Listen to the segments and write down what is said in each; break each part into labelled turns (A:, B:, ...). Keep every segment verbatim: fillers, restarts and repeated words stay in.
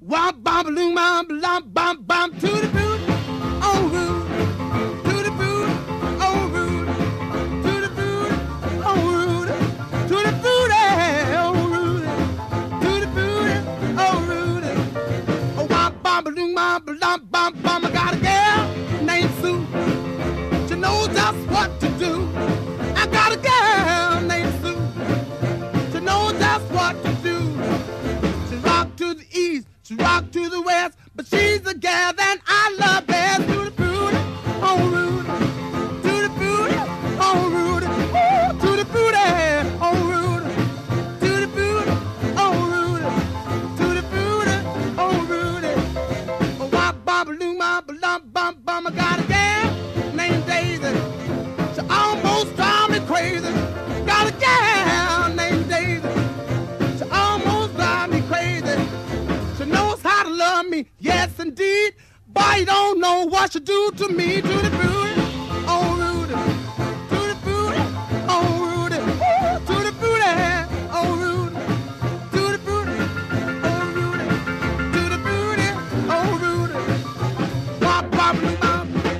A: Wop bam balloon bam bam bam bam tutti frutti on Rudy. Tutti frutti on Rudy. Tutti frutti on Rudy. Tutti frutti on Rudy. Tutti frutti on Rudy. Oh wop bam balloon bam bam bam bam. I got a girl named Sue. She knows just what to do. I got a girl named Sue. She knows just what to do. She rock to the east. She rock to the west, but she's the gal that I love best. Tutti frutti on Rudy, tutti frutti on Rudy, ooh, tutti frutti on Rudy, tutti frutti on Rudy, tutti frutti on Rudy. Oh, wop bam balloon bam bam bam bam. I got a gal named Daisy. She almost drives me crazy. Got a gal named Daisy. She almost drives me crazy. She knows how to love me, yes indeed. Boy, you don't know what she do to me. Tutti frutti on Rudy, tutti frutti on Rudy, ooh, tutti frutti on Rudy, tutti frutti on Rudy, tutti frutti on Rudy. Wop bop bop bop.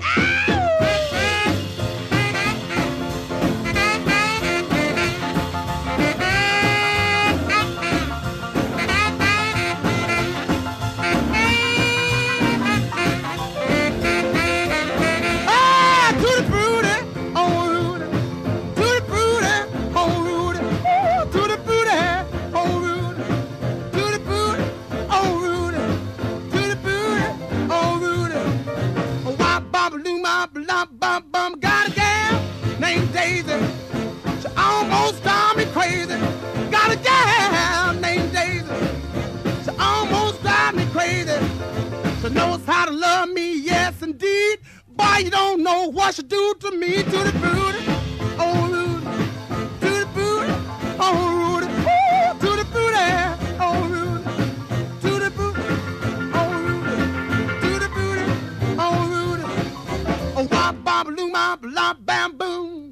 A: Got a gal named Daisy. She almost drives me crazy. Got a gal named Daisy. She almost drives me crazy. She knows how to love me, yes indeed. Boy, you don't know what she do to me. Tutti frutti on Rudy, tutti frutti on Rudy, ooh, tutti frutti on Rudy, tutti frutti on Rudy, tutti frutti on Rudy. Oh, wop bam balloon bam bam bam boom.